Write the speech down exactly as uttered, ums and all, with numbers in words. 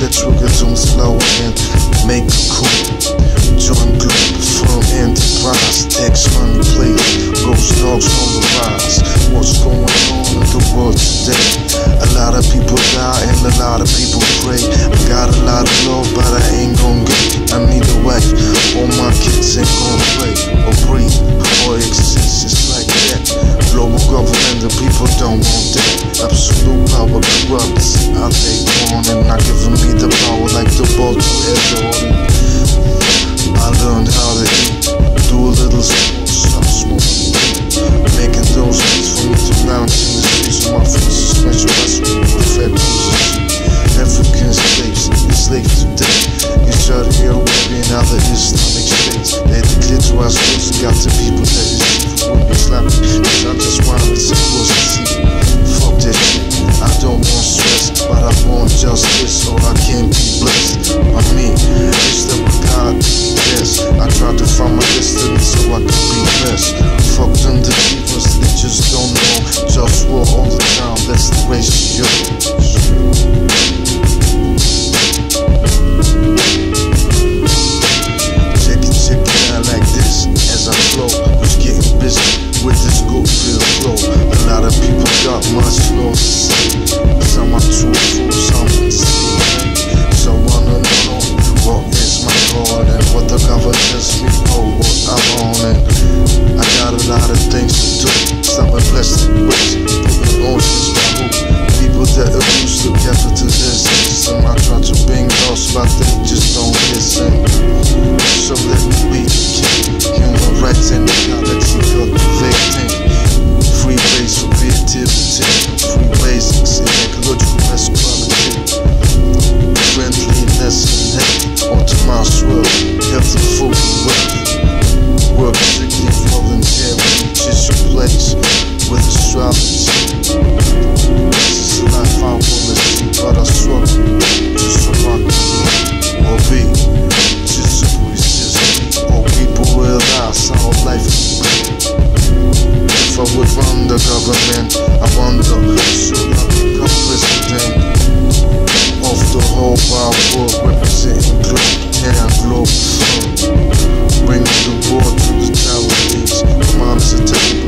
Betrüger zum Slow and make it cool. Join Globalfirm Enterprise, tax money place, GhostDogz on the rise. What's going on in the world today? A lot of people die and a lot of people pray. I got a lot of love, but I ain't gon' get it. I need a wife, all my kids ain't gon' play or breathe or exist. It's like that. Global government, the people don't want that. Absolute power corrupts. I take one and I give me the power like the ball to Jordan. I learned how to eat, do a little sport, stop smoking, making those things for me to lounge in the streets with my friends, suspension wrestling with fat music. African slaves, enslaved today. Israeli, Arabian, other Islamic states. They declare to us those got the people that is evil when we slap it. Cause I just want it supposed to see. Fuck that shit. I don't want stress, but I want justice, so I can be blessed. I mean, it's the God, yes. I try to find my destiny so I can be best. Fuck them deceivers, they just don't know. Just war all the time, that's the ratio. Check it, check it out like this as I flow. Who's getting busy with this good feel flow? A lot of people got much flow to say. Some are too full, some to see. So I wanna know what is my goal and what the governors me know what I'm on. And I got a lot of things to do. Some are blessed with putting oceans by who? People that abuse the capital system. I try to bring those, but they just don't listen. So let me be the king. Human rights and equality cultivating. Free ways for creativity. Free basics and ecological masculinity. Friendliness and hate on tomorrow's world. Healthy food and wealth. Work strictly voluntarily. Just your place with astrology. This is the life I wanna see, but I struggle just so I can be or be. Just so it's just me. Or people realize how life is good. If I would run the government, I wonder, should I become president of the whole wide world, representing globe and global firm, bringing the war to the Taiwanese. Mom is a technical